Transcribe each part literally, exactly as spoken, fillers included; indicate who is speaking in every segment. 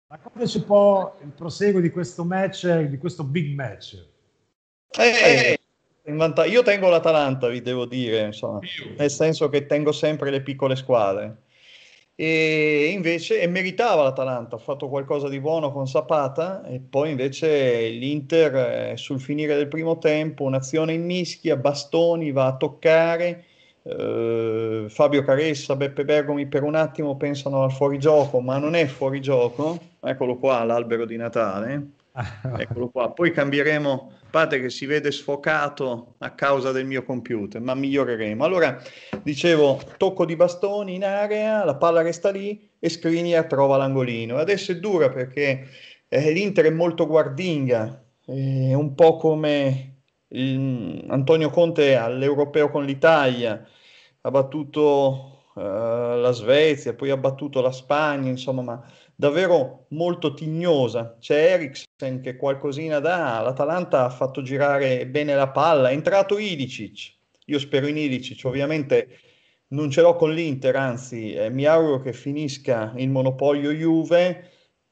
Speaker 1: Raccontaci un po' il proseguo di questo match, di questo big match.
Speaker 2: Eh, in vanta- io tengo l'Atalanta, vi devo dire, insomma, nel senso che tengo sempre le piccole squadre. E invece e meritava l'Atalanta, ha fatto qualcosa di buono con Zapata e poi invece l'Inter eh, sul finire del primo tempo, un'azione in mischia, bastoni, va a toccare, eh, Fabio Caressa, Beppe Bergomi per un attimo pensano al fuorigioco, ma non è fuorigioco, eccolo qua l'albero di Natale. Eccolo qua, poi cambieremo, a parte che si vede sfocato a causa del mio computer, ma miglioreremo. Allora, dicevo, tocco di bastoni in area, la palla resta lì e Skriniar trova l'angolino. Adesso è dura perché eh, l'Inter è molto guardinga, è un po' come il- Antonio Conte all'Europeo con l'Italia, ha battuto eh, la Svezia, poi ha battuto la Spagna, insomma, ma davvero molto tignosa. C'è Eriksen che qualcosina dà, l'Atalanta ha fatto girare bene la palla, è entrato Ilicic, io spero in Ilicic, ovviamente non ce l'ho con l'Inter, anzi eh, mi auguro che finisca il monopolio Juve,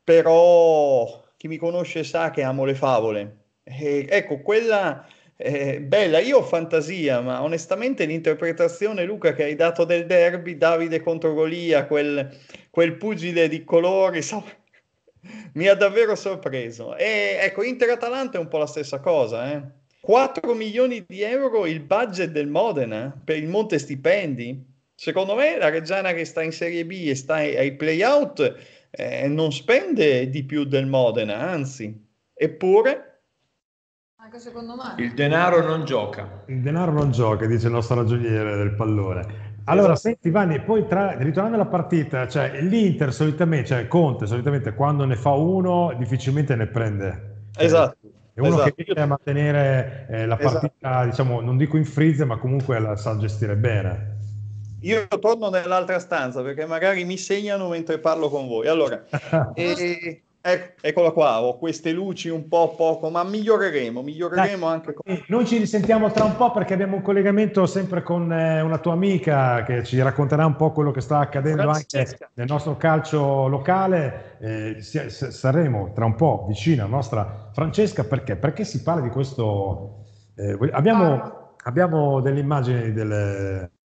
Speaker 2: però chi mi conosce sa che amo le favole. E, ecco, quella è bella, io ho fantasia, ma onestamente l'interpretazione, Luca, che hai dato del derby, Davide contro Golia, quel quel pugile di colori, insomma, mi ha davvero sorpreso. E ecco, Inter-Atalanta è un po' la stessa cosa, eh. quattro milioni di euro il budget del Modena per il monte stipendi. Secondo me la Reggiana che sta in Serie B e sta ai, ai play-out eh, non spende di più del Modena, anzi. Eppure...
Speaker 3: Anche secondo me.
Speaker 4: Il denaro non gioca.
Speaker 1: Il denaro non gioca, dice il nostro ragioniere del pallone. Allora,
Speaker 2: Esatto.
Speaker 1: senti Vanni, poi tra, ritornando alla partita, cioè l'Inter solitamente, cioè Conte solitamente quando ne fa uno difficilmente ne prende. Cioè,
Speaker 2: Esatto,
Speaker 1: è uno che
Speaker 2: esatto.
Speaker 1: riesce a mantenere eh, la
Speaker 2: Esatto.
Speaker 1: partita, diciamo, non dico in freeze, ma comunque la sa gestire bene.
Speaker 2: Io torno nell'altra stanza perché magari mi segnano mentre parlo con voi. Allora, e, ec- eccola qua, ho queste luci un po' poco, ma miglioreremo, miglioreremo
Speaker 1: Dai,
Speaker 2: anche con...
Speaker 1: noi ci risentiamo tra un po' perché abbiamo un collegamento sempre con eh, una tua amica che ci racconterà un po' quello che sta accadendo anche
Speaker 2: Francesca.
Speaker 1: nel nostro calcio locale. Eh, si- s- saremo tra un po' vicino alla nostra Francesca perché? Perché si parla di questo. eh, abbiamo, abbiamo delle immagini delle